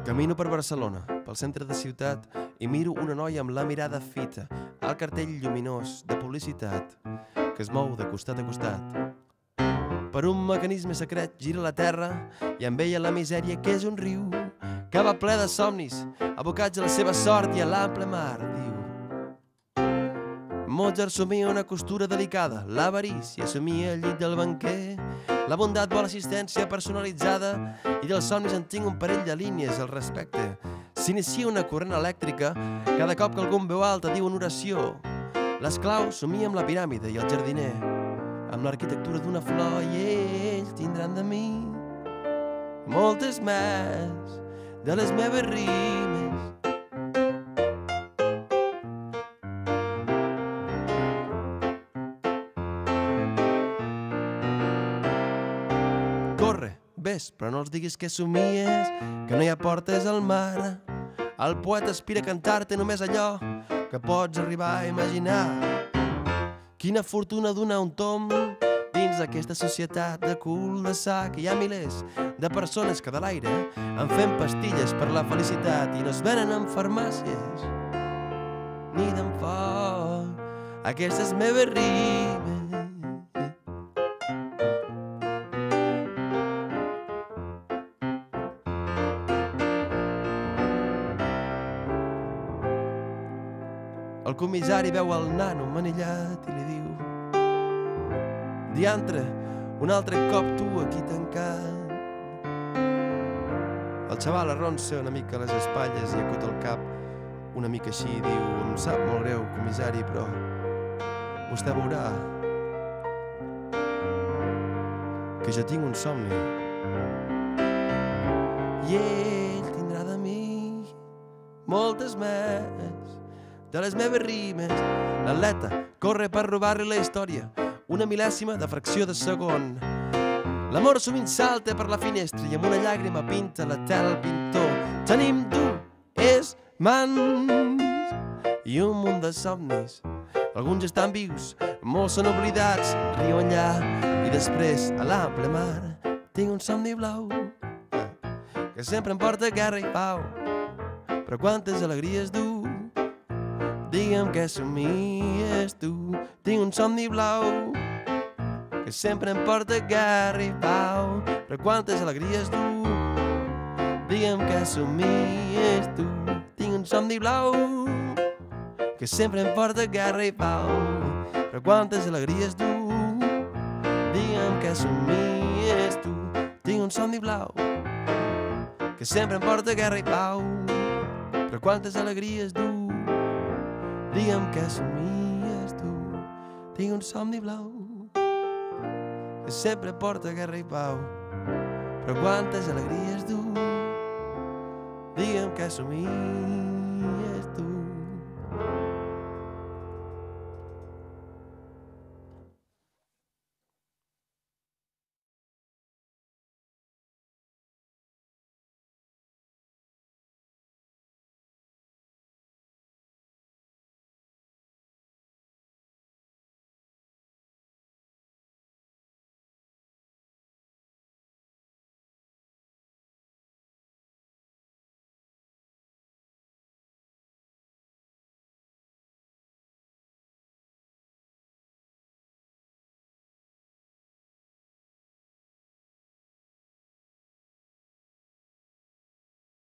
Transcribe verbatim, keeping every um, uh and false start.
Camino per Barcelona, pel centre de ciutat, i miro una noia amb la mirada fita al cartell lluminós de publicitat que es mou de costat a costat. Per un mecanisme secret gira la terra i amb ella la misèria que és un riu que va ple de somnis, abocats a la seva sort i a l'ample mar, diu. Mozart somia una costura delicada, l'avarícia somia el llit del banquer, la bondat vol assistència personalitzada i dels somnis en tinc un parell de línies al respecte. S'inicia una corrent elèctrica cada cop que algun veu alta diu una oració. L'esclau somia amb la piràmide i el jardiner, amb l'arquitectura d'una flor, i ells tindran de mi moltes més de les meves rimes. Corre, ves, però no els diguis que somies, que no hi ha portes al mar. El poeta aspira a cantar-te només allò que pots arribar a imaginar. Quina fortuna donar un tomb dins d'aquesta societat de cul de sac. Hi ha milers de persones que de l'aire en fem pastilles per la felicitat i no es venen en farmàcies ni d'enfoc aquestes meves rimes. El comissari veu el nano manillat i li diu: diantre, un altre cop tu aquí tancat. El xaval arronsa una mica les espatlles i acota el cap una mica així i diu: em sap molt greu, comissari, però vostè veurà que jo tinc un somni i ell tindrà de mi moltes més de les meves rimes. L'atleta corre per robar-li la història, una mil·lèsima de fracció de segon. L'amor sovint salta per la finestra i amb una llàgrima pinta la tela al pintor. Tenim dues mans i un munt de somnis. Alguns estan vius, molts són oblidats, riuen allà i després a l'ample mar tinc un somni blau que sempre em porta guerra i pau. Però quantes alegries du, digue'm que somies tu. Tinc un somni blau que sempre em porta guerra i pau. Però quantes alegries du, digue'm que somies tu. Tinc un somni blau que sempre em porta guerra i pau. Però quantes alegries du, digue'm que somies tu. Tinc un somni blau que sempre em porta guerra i pau. Però quantes alegries du, digue'm que somies tu. Tinc un somni blau que sempre porta guerra i pau. Però quantes alegries du, digue'm que somies tu.